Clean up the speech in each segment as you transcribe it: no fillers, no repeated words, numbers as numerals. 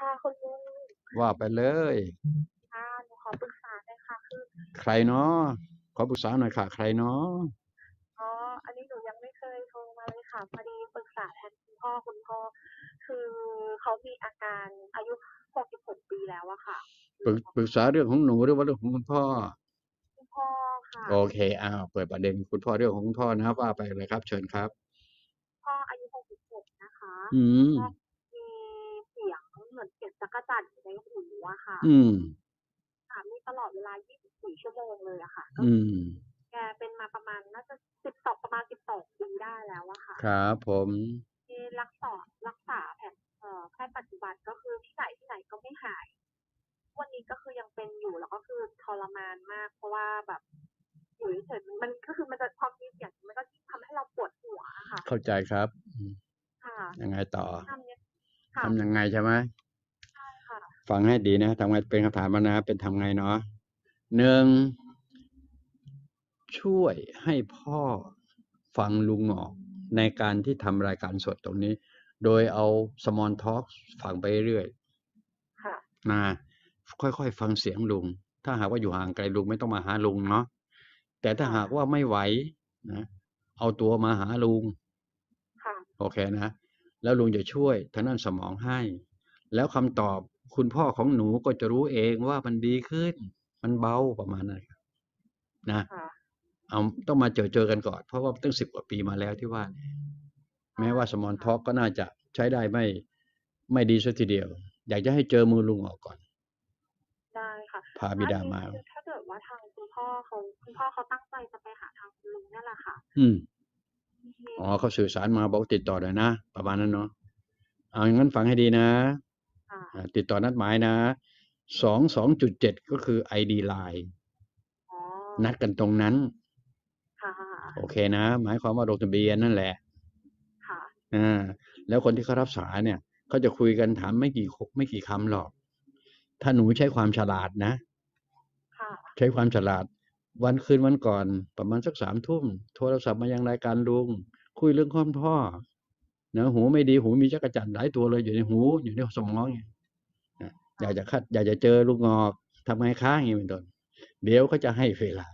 ค่ะคุณลุงว่าไปเลยค่ะหนูขอปรึกษาหน่อยค่ะคือใครเนาะขอปรึกษาหน่อยค่ะใครเนาะอ๋ออันนี้หนูยังไม่เคยโทรมาเลยค่ะพอดีปรึกษาแทนคุณพ่อคือเขามีอาการอายุ66ปีแล้วอะค่ะปรึกษาเรื่องของหนูหรือว่าเรื่องของคุณพ่อคุณพ่อค่ะโอเคเปิดประเด็นคุณพ่อเรื่องของคุณพ่อนะครับว่าไปเลยครับเชิญครับพ่ออายุ66นะคะอืมก็มีเสียงเหมือนเสียงจักจั่นอยู่ในหูอะค่ะอืมค่ะมีตลอดเวลา24ชั่วโมงเลยอะค่ะก็อืคือมแกเป็นมาประมาณน่าจะ12ประมาณ12ปีได้แล้วอะค่ะครับผมที่รักษาแพทย์ปัจจุบันก็คือที่ไหนก็ไม่หายวันนี้ก็คือยังเป็นอยู่แล้วก็คือทรมานมากเพราะว่าแบบอยู่เฉยๆมันก็คือมันจะพอมีเสียงมันก็ทำให้เราปวดหัวอะค่ะเข้าใจครับค่ะยังไงต่อทำเนี่ยค่ะทำยังไงใช่ไหมใช่ค่ะฟังให้ดีนะทำไงเป็นคำถามมานะเป็นทำไงเนาะหนึ่งช่วยให้พ่อฟังลุงหงอกในการที่ทำรายการสดตรงนี้โดยเอา Small Talk ฟังไปเรื่อยค่ะนะค่อยๆฟังเสียงลุงถ้าหากว่าอยู่ห่างไกลลุงไม่ต้องมาหาลุงเนาะแต่ถ้าค่ะหากว่าไม่ไหวนะเอาตัวมาหาลุงค่ะโอเคนะแล้วลุงจะช่วยทางด้านสมองให้แล้วคำตอบคุณพ่อของหนูก็จะรู้เองว่ามันดีขึ้นมันเบาประมาณนั้นนะค่ะเอาต้องมาเจอกันก่อนเพราะว่าตั้ง10 กว่าปีมาแล้วที่ว่าแม้ใช่ว่าสมอลท็ค่ะอกก็น่าจะใช้ได้ไม่ดีสัทีเดียวอยากจะให้เจอมือลุงออกก่อนได้ค่ะพาแล้วอันนี้บิดามาคือถ้าเกิดว่าทางคุณพ่อเขาตั้งใจจะไปหาทางคุณลุงเนี่ยแหละค่ะอืมมีเขาสื่อสารมาบอกติดต่อหน่อยนะประมาณนั้นเนาะเอาอย่างนั้นฟังให้ดีนะค่ะติดต่อนัดหมายนะ22.7ก็คือ ID Line อ๋อนัดกันตรงนั้นค่ะโอเคนะหมายความว่าลงทะเบียนนั่นแหละค่ะอ่าแล้วคนที่เขารับสายเนี่ยเขาจะคุยกันถามไม่กี่คำหรอกถ้าหนูใช้ความฉลาดนะค่ะใช้ความฉลาดวันคืนวันก่อนประมาณสัก3 ทุ่มโทรศัพท์มายังรายการลุงคุยเรื่องคุณพ่อนะหูไม่ดีหูมีจักรจั่นหลายตัวเลยอยู่ในหูอยู่ในสมองไงนะอยากจะเจอลุงงอกทำไงค้าอย่างนี้เป็นต้นเดี๋ยวเขาจะให้เวลา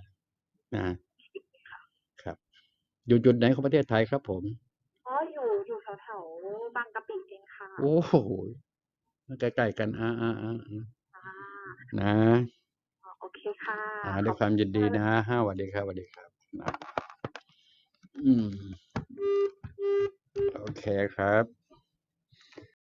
นะครับอยู่จุดไหนของประเทศไทยครับผมอ๋ออยู่แถวๆบางกะปิเองค่ะโอ้โหใกล้ๆกันอานะอ๋อโอเคค่ะขด้วยความอบคุณยินดีนะมากเลยสวัสดีครับสวัสดีครับนะอืมโอเคครับ